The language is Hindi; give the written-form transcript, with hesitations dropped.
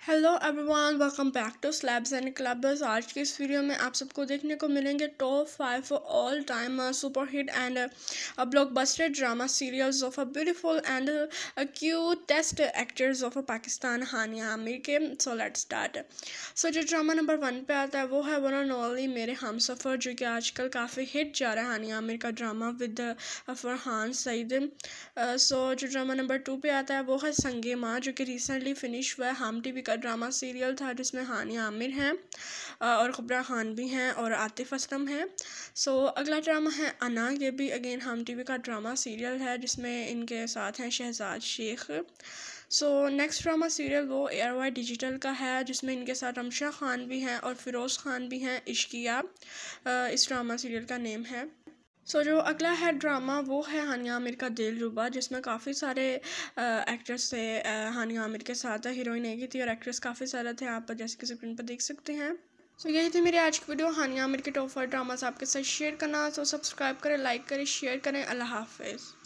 Hello everyone, welcome back to Slabs and Clubs. आज की इस वीडियो में आप सबको देखने को मिलेंगे top 5 all time super hit and blockbuster drama serials of a beautiful and cutest actors of Pakistan Hania Aamir के। So let's start. सो जो ड्रामा नंबर 1 पे आता है वो है वन एंड ओनली मेरे हमसफ़र, जो कि आजकल काफ़ी हिट जा रहा है हानिया आमिर का drama with Farhan Saeed. So जो ड्रामा नंबर 2 पे आता है वो है संगे माँ, जो कि रिसेंटली फिनिश हुआ है। हम टीवी का ड्रामा सीरियल था जिसमें हानिया आमिर हैं और खुबरा खान भी हैं और आतिफ असलम हैं। सो अगला ड्रामा है अना, ये भी अगेन हम टीवी का ड्रामा सीरियल है जिसमें इनके साथ हैं Shahzad Sheikh. So next drama serial वो एयरवाई डिजिटल का है जिसमें इनके साथ अमशा खान भी हैं और फिरोज़ खान भी हैं। इश्किया इस ड्रामा सीरियल का नेम है। जो अगला है ड्रामा वो है हानिया आमिर का दिलरुबा, जिसमें काफ़ी सारे एक्टर्स थे। हानिया आमिर के साथ हीरोइन एक ही थी और एक्ट्रेस काफ़ी सारे थे, आप जैसे कि स्क्रीन पर देख सकते हैं। यही थी मेरी आज की वीडियो हानिया आमिर के टॉप 5 ड्रामास आपके साथ शेयर करना। सब्सक्राइब करें, लाइक करें, शेयर करें। अल्लाह हाफिज़।